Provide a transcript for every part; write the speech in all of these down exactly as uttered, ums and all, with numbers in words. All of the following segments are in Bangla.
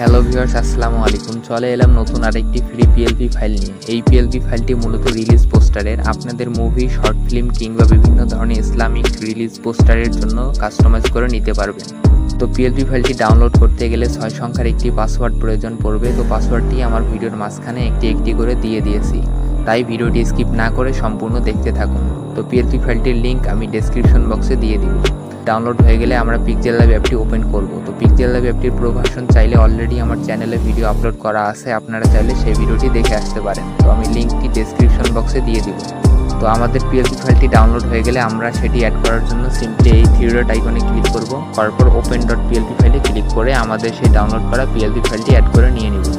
হ্যালো ভিউয়ার্স, আসসালামু আলাইকুম। চলে এলাম নতুন আরেকটি ফ্রি পিএলপি ফাইল নিয়ে। এই পিএলপি ফাইলটি মূলত রিলিজ পোস্টারের, আপনাদের মুভি, শর্ট ফিল্ম কিংবা বিভিন্ন ধরনের ইসলামিক রিলিজ পোস্টারের জন্য কাস্টমাইজ করে নিতে পারবেন। তো পিএলপি ফাইলটি ডাউনলোড করতে গেলে ছয় সংখ্যার একটি পাসওয়ার্ড প্রয়োজন পড়বে। তো পাসওয়ার্ডটি আমার ভিডিওর মাঝখানে একটি একটি করে দিয়ে দিয়েছি, তাই ভিডিওটি স্কিপ না করে সম্পূর্ণ দেখতে থাকুন। তো পিএলপি ফাইলটির লিঙ্ক আমি ডেসক্রিপশন বক্সে দিয়ে দিব। ডাউনলোড হয়ে গেলে আমরা পিক্সেল ল্যাব অ্যাপটি ওপেন করব। তো পিক্সেল ল্যাব অ্যাপটির প্রো ভার্সন চাইলে অলরেডি আমার চ্যানেলে ভিডিও আপলোড করা আছে, আপনারা চাইলে সেই ভিডিওটি দেখে আসতে পারেন। তো আমি লিঙ্কটি ডেসক্রিপশন বক্সে দিয়ে দিব। তো আমাদের পিএলপি ফাইলটি ডাউনলোড হয়ে গেলে আমরা সেটি অ্যাড করার জন্য সিম্পলি এই থ্রি ডট আইকনে ক্লিক করব। তারপর ওপেন ডট পিএলপি ফাইলে ক্লিক করে আমাদের সেই ডাউনলোড করা পিএলপি ফাইলটি অ্যাড করে নিয়ে নিব।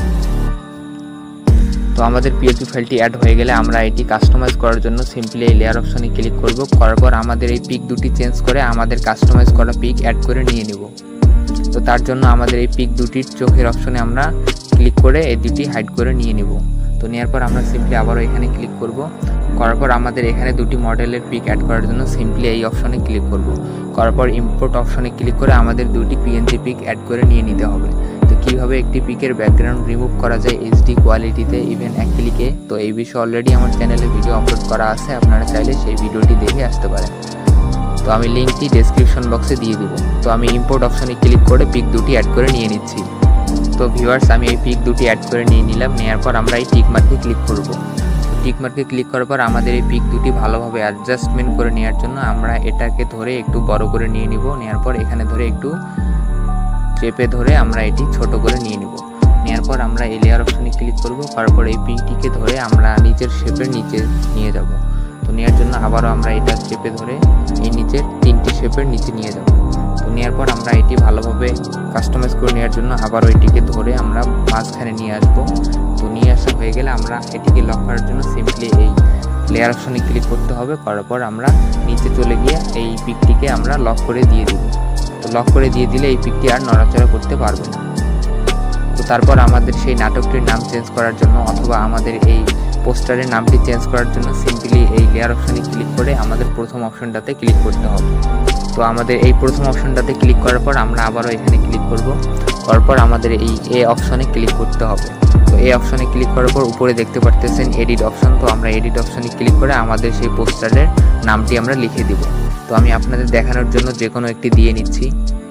তো আমাদের পিএলপি ফাইলটি অ্যাড হয়ে গেলে আমরা এটি কাস্টমাইজ করার জন্য সিম্পলি এই লেয়ার অপশনে ক্লিক করব। করার পর আমাদের এই পিক দুটি চেঞ্জ করে আমাদের কাস্টমাইজ করা পিক অ্যাড করে নিয়ে নেব। তো তার জন্য আমাদের এই পিক দুটির চোখের অপশনে আমরা ক্লিক করে এই দুটি হাইড করে নিয়ে নেব। তো নেওয়ার পর আমরা সিম্পলি আবারও এখানে ক্লিক করব। করার পর আমাদের এখানে দুটি মডেলের পিক অ্যাড করার জন্য সিম্পলি এই অপশনে ক্লিক করব। করার পর ইম্পোর্ট অপশনে ক্লিক করে আমাদের দুটি পিএনজি পিক অ্যাড করে নিয়ে নিতে হবে। তো কীভাবে একটি পিকের ব্যাকগ্রাউন্ড রিমুভ করা যায় এইচডি কোয়ালিটিতে ইভেন এক ক্লিকে, তো এই বিষয়ে অলরেডি আমার চ্যানেলে ভিডিও আপলোড করা আছে, আপনারা চাইলে সেই ভিডিওটি দেখে আসতে পারেন। তো আমি লিঙ্কটি ডেসক্রিপশন বক্সে দিয়ে দিব। তো আমি ইম্পোর্ট অপশনে ক্লিক করে পিক দুটি অ্যাড করে নিয়ে নিচ্ছি। তো ভিউয়ার্স, আমি এই পিক দুটি অ্যাড করে নিয়ে নিলাম। নেওয়ার পর আমরা এই টিক মার্কে ক্লিক করব। টিক মার্কে ক্লিক করার পর আমাদের এই পিক দুটি ভালোভাবে অ্যাডজাস্টমেন্ট করে নেওয়ার জন্য আমরা এটাকে ধরে একটু বড় করে নিয়ে নিব। নেওয়ার পর এখানে ধরে একটু চেপে ধরে আমরা এটি ছোট করে নিয়ে নিব। নেওয়ার পর আমরা এই লেয়ার অপশনে ক্লিক করব। তারপর এই পিকটিকে ধরে আমরা নিচের শেপের নিচে নিয়ে যাব। তো নেওয়ার জন্য আবারও আমরা এটা চেপে ধরে এই নিচের তিনটি শেপের নিচে নিয়ে যাব। তো নেওয়ার পর আমরা এটি ভালোভাবে কাস্টমাইজ করে নেওয়ার জন্য আবারও এটিকে ধরে আমরা মাঝখানে নিয়ে আসব। তো নিয়ে আসা হয়ে গেলে আমরা এটিকে লক করার জন্য সিম্পলি এই লেয়ার অপশনে ক্লিক করতে হবে। করার পর আমরা নিচে চলে গিয়ে এই পিকটিকে আমরা লক করে দিয়ে দিব। তো লক করে দিয়ে দিলে এই পিকটি আর নড়াচড়া করতে পারবে না। তো তারপর আমাদের সেই নাটকটির নাম চেঞ্জ করার জন্য অথবা আমাদের এই পোস্টারের নামটি চেঞ্জ করার জন্য সিম্পলি এই লেয়ার অপশনে ক্লিক করে আমাদের প্রথম অপশনটাতে ক্লিক করতে হবে। তো আমাদের এই প্রথম অপশনটাতে ক্লিক করার পর আমরা আবারও এখানে ক্লিক করব। করার পর আমাদের এই এ অপশনে ক্লিক করতে হবে। তো এই অপশনে ক্লিক করার পর উপরে দেখতে পারতেছেন এডিট অপশন। তো আমরা এডিট অপশনে ক্লিক করে আমাদের সেই পোস্টারের নামটি আমরা লিখে দিব। তো আমি আপনাদের দেখানোর জন্য যে কোনো একটি দিয়ে নিচ্ছি।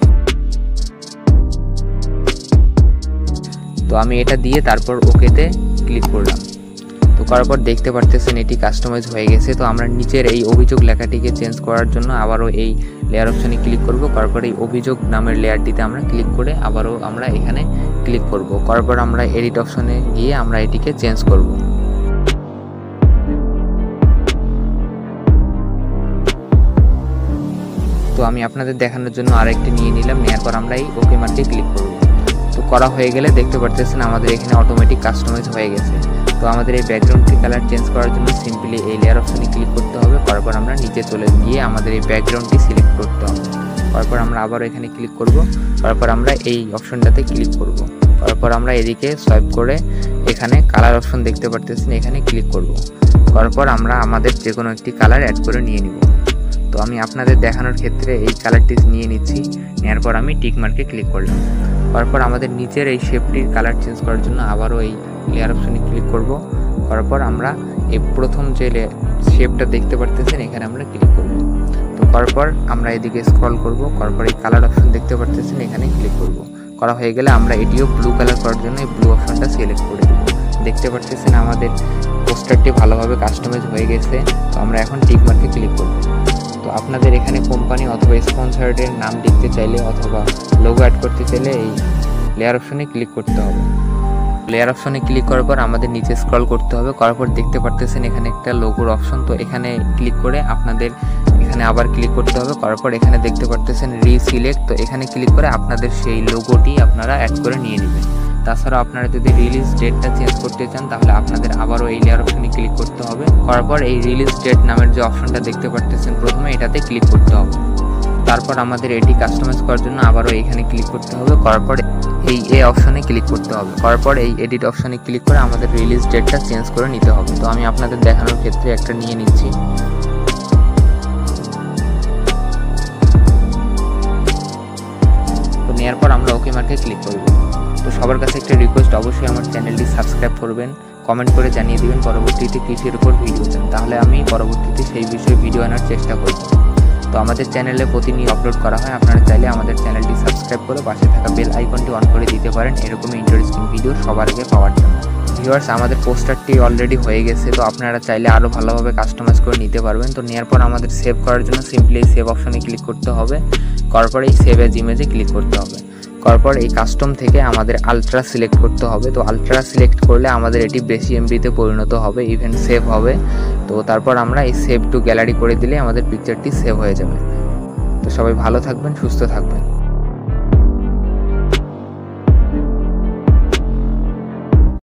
তো আমি এটা দিয়ে তারপর ওকেতে ক্লিক করলাম। তো করার পর দেখতে পারতেছেন এটি কাস্টমাইজ হয়ে গেছে। তো আমরা নিচের এই অভিযোগ লেখাটিকে চেঞ্জ করার জন্য আবারও এই লেয়ার অপশনে ক্লিক করব। করার পর এই অভিযোগ নামের লেয়ারটিতে আমরা ক্লিক করে আবারও আমরা এখানে ক্লিক করব। করার পর আমরা এডিট অপশনে গিয়ে আমরা এটিকে চেঞ্জ করব। তো আমি আপনাদের দেখানোর জন্য আরেকটি নিয়ে নিলাম। নেওয়ার পর আমরা এই ওকে মার্কে ক্লিক করব। তো করা হয়ে গেলে দেখতে পারতেছেন আমাদের এখানে অটোমেটিক কাস্টমাইজ হয়ে গেছে। তো আমাদের এই ব্যাকগ্রাউন্ডটি কালার চেঞ্জ করার জন্য সিম্পলি এই লেয়ার অপশনে ক্লিক করতে হবে। করার পর আমরা নিচে চলে গিয়ে আমাদের এই ব্যাকগ্রাউন্ডটি সিলেক্ট করতে হবে। করার পর আমরা আবার এখানে ক্লিক করব। করার পর আমরা এই অপশনটাতে ক্লিক করব। করার পর আমরা এদিকে সোয়াইপ করে এখানে কালার অপশন দেখতে পারতেছেন, এখানে ক্লিক করব। করার পর আমরা আমাদের যে কোনো একটি কালার অ্যাড করে নিয়ে নিব। তো আমি আপনাদের দেখানোর ক্ষেত্রে এই কালারটি নিয়ে নিচ্ছি। নেওয়ার পর আমি টিক মার্কে ক্লিক করলাম। করার পর আমাদের নিচের এই শেপটির কালার চেঞ্জ করার জন্য আবারও এই লেয়ার অপশনে ক্লিক করব। করার পর আমরা এই প্রথম যে শেপটা দেখতে পারতেছেন এখানে আমরা ক্লিক করব। তো করার পর আমরা এদিকে স্ক্রল করব। করার পর এই কালার অপশন দেখতে পারতেছেন, এখানে ক্লিক করব। করা হয়ে গেলে আমরা এটিও ব্লু কালার করার জন্য এই ব্লু অপশনটা সিলেক্ট করে দেব। দেখতে পারতেছেন আমাদের পোস্টারটি ভালোভাবে কাস্টমাইজ হয়ে গেছে। তো আমরা এখন টিক মার্কে ক্লিক করব। তো আপনাদের এখানে কোম্পানি অথবা স্পন্সরের নাম লিখতে চাইলে অথবা লোগো অ্যাড করতে চাইলে এই লেয়ার অপশনে ক্লিক করতে হবে। লেয়ার অপশনে ক্লিক করার পর আমাদের নিচে স্ক্রল করতে হবে। করার পর দেখতে পারতেছেন এখানে একটা লোগোর অপশন। তো এখানে ক্লিক করে আপনাদের এখানে আবার ক্লিক করতে হবে। করার পর এখানে দেখতে পারতেছেন রিসিলেক্ট। তো এখানে ক্লিক করে আপনাদের সেই লোগোটি আপনারা অ্যাড করে নিয়ে নেবেন। তাছাড়াও আপনারা যদি রিলিজ ডেটটা চেঞ্জ করতে চান তাহলে আপনাদের আবারও এই লেয়ার অপশনে ক্লিক করতে হবে। করার পর এই রিলিজ ডেট নামের যে অপশনটা দেখতে পারতেছেন প্রথমে এটাতে ক্লিক করতে হবে। তারপর আমাদের এটি কাস্টমাইজ করার জন্য আবারও এখানে ক্লিক করতে হবে। করার পর এই এ অপশনে ক্লিক করতে হবে। করার পর এই এডিট অপশনে ক্লিক করে আমাদের রিলিজ ডেটটা চেঞ্জ করে নিতে হবে। তো আমি আপনাদের দেখানোর ক্ষেত্রে একটা নিয়ে নিচ্ছি। তো নেওয়ার পর আমরা ওকে মার্কে ক্লিক করব। তো সবার কাছে একটা রিকোয়েস্ট, অবশ্যই আমার চ্যানেলটি সাবস্ক্রাইব করবেন, কমেন্ট করে জানিয়ে দেবেন পরবর্তীতে কিসের উপর ভিডিও চান, তাহলে আমি পরবর্তীতে সেই বিষয়ে ভিডিও আনার চেষ্টা করব। তো আমাদের চ্যানেলে প্রতিদিন আপলোড করা হয়, আপনারা চাইলে আমাদের চ্যানেলটি সাবস্ক্রাইব করে পাশে থাকা বেল আইকনটি অন করে দিতে পারেন এরকমই ইন্টারেস্টিং ভিডিও সবার আগে পাওয়ার জন্য। ভিউয়ার্স, আমাদের পোস্টারটি অলরেডি হয়ে গেছে, তো আপনারা চাইলে আরও ভালোভাবে কাস্টমাইজ করে নিতে পারবেন। তো নেওয়ার পর আমাদের সেভ করার জন্য সিম্পলি এই সেভ অপশনে ক্লিক করতে হবে, করার পর এই সেভ অ্যাজ ইমেজে ক্লিক করতে হবে। করার পর এই কাস্টম থেকে আমাদের আলট্রা সিলেক্ট করতে হবে। তো আলট্রা সিলেক্ট করলে আমাদের এটি বেশি এমবিতে পরিণত হবে, ইভেন সেভ হবে। তো তারপর আমরা এই সেভ টু গ্যালারি করে দিলে আমাদের পিকচারটি সেভ হয়ে যাবে। তো সবাই ভালো থাকবেন, সুস্থ থাকবেন।